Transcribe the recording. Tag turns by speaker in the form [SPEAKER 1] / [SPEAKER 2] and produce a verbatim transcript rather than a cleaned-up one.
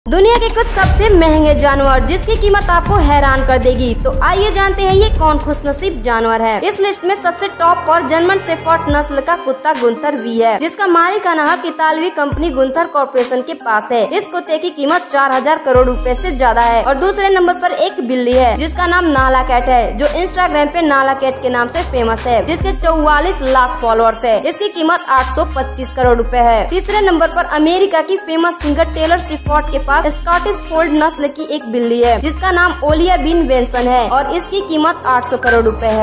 [SPEAKER 1] दुनिया के कुछ सबसे महंगे जानवर जिसकी कीमत आपको हैरान कर देगी। तो आइए जानते हैं ये कौन खुशनसीब जानवर है। इस लिस्ट में सबसे टॉप पर जर्मन शेफर्ड नस्ल का कुत्ता गुंथर वी है, जिसका मालिकाना हक इतालवी कंपनी गुंथर कॉर्पोरेशन के पास है। इस कुत्ते की कीमत चार हजार करोड़ रुपए से ज्यादा है। और दूसरे नंबर पर एक बिल्ली है जिसका नाम नाला कैट है, जो इंस्टाग्राम पे नाला कैट के नाम से फेमस है, जिसके चौवालीस लाख फॉलोअर्स है। इसकी कीमत आठ सौ पच्चीस करोड़ रुपए है। तीसरे नंबर पर अमेरिका की फेमस सिंगर टेलर स्विफ्ट के पास स्कॉटिश फोल्ड नस्ल की एक बिल्ली है, जिसका नाम ओलिया बिन वेंसन है और इसकी कीमत आठ सौ करोड़ रुपए है।